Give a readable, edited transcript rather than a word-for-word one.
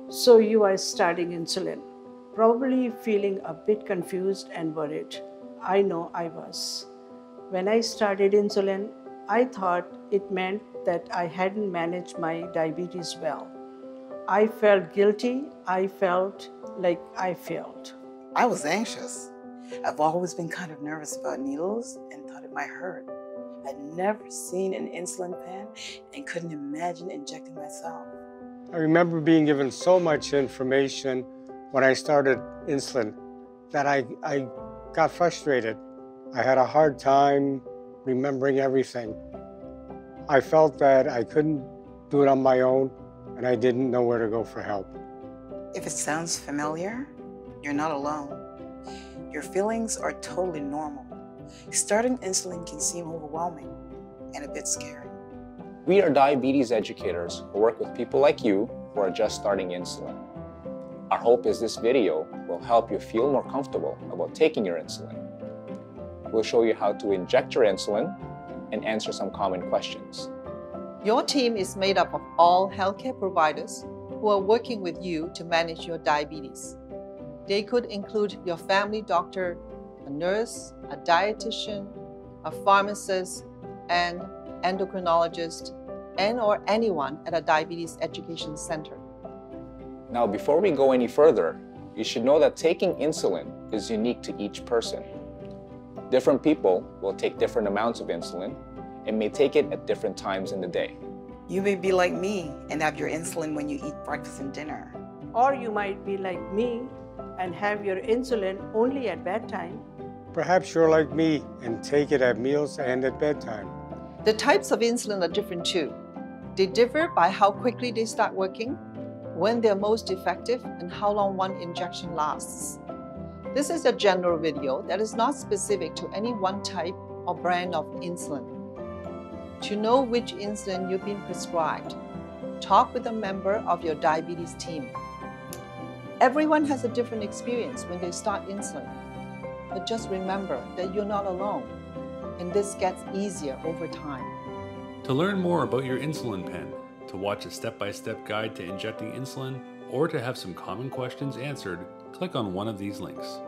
So you are starting insulin, probably feeling a bit confused and worried. I know I was. When I started insulin, I thought it meant that I hadn't managed my diabetes well. I felt guilty. I felt like I failed. I was anxious. I've always been kind of nervous about needles and thought it might hurt. I'd never seen an insulin pen and couldn't imagine injecting myself. I remember being given so much information when I started insulin that I got frustrated. I had a hard time remembering everything. I felt that I couldn't do it on my own and I didn't know where to go for help. If it sounds familiar, you're not alone. Your feelings are totally normal. Starting insulin can seem overwhelming and a bit scary. We are diabetes educators who work with people like you who are just starting insulin. Our hope is this video will help you feel more comfortable about taking your insulin. We'll show you how to inject your insulin and answer some common questions. Your team is made up of all healthcare providers who are working with you to manage your diabetes. They could include your family doctor, a nurse, a dietitian, a pharmacist, and endocrinologist, and/or anyone at a diabetes education center. Now, before we go any further, you should know that taking insulin is unique to each person. Different people will take different amounts of insulin and may take it at different times in the day. You may be like me and have your insulin when you eat breakfast and dinner. Or you might be like me and have your insulin only at bedtime. Perhaps you're like me and take it at meals and at bedtime. The types of insulin are different too. They differ by how quickly they start working, when they're most effective, and how long one injection lasts. This is a general video that is not specific to any one type or brand of insulin. To know which insulin you've been prescribed, talk with a member of your diabetes team. Everyone has a different experience when they start insulin, but just remember that you're not alone, and this gets easier over time. To learn more about your insulin pen, to watch a step-by-step guide to injecting insulin, or to have some common questions answered, click on one of these links.